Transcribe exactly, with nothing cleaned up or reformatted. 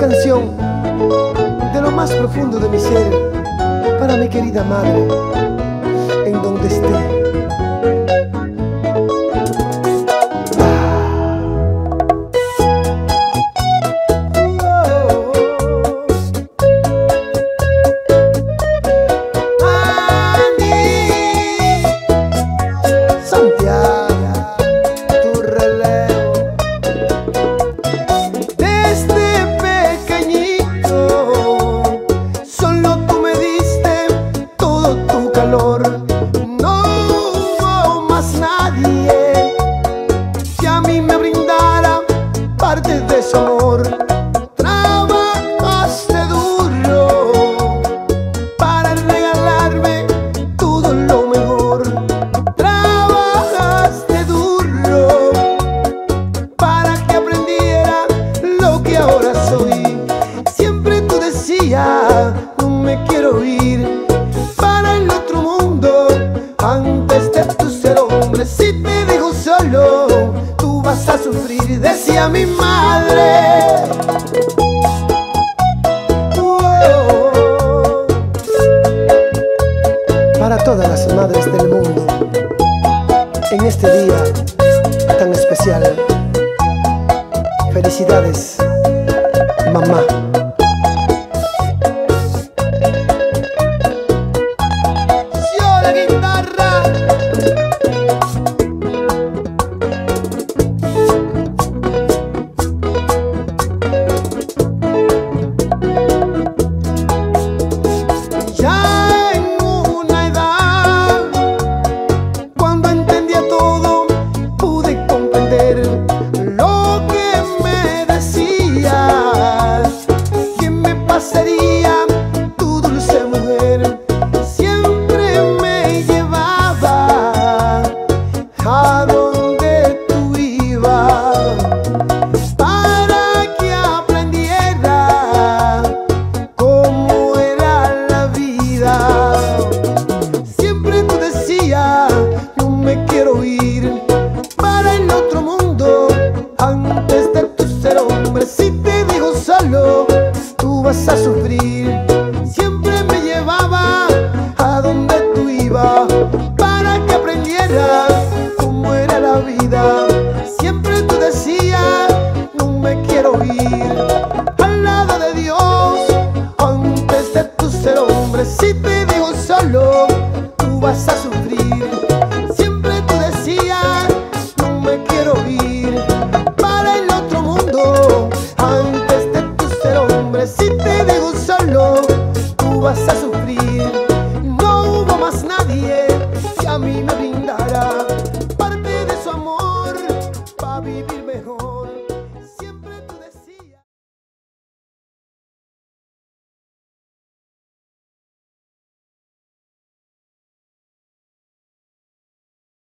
canción de lo más profundo de mi ser para mi querida madre, en donde esté. No hubo más nadie que a mí me brindara parte de su amor. Trabajaste duro para regalarme todo lo mejor. Trabajaste duro para que aprendiera lo que ahora soy. Siempre tú decías, no me quiero ir para el otro mundo antes de tu ser hombre. Si te dejo solo, tú vas a sufrir, decía mi madre. Oh. Para todas las madres del mundo, en este día tan especial, felicidades, mamá. Tu dulce mujer siempre me llevaba a donde tú ibas para que aprendiera cómo era la vida. Siempre tú decías, no me quiero ir para el otro mundo antes de tu ser hombre. Si te dejo solo, tú vas a sufrir. Siempre me llevaba a donde tú ibas para que aprendiera cómo era la vida. Siempre tú decías, no me quiero ir al lado de Dios antes de tu ser hombre. Si te dejo solo, tú vas a sufrir. Siempre tú decías, no me quiero ir para el otro mundo antes de tu ser hombre. Si te dejo solo, tú vas a sufrir.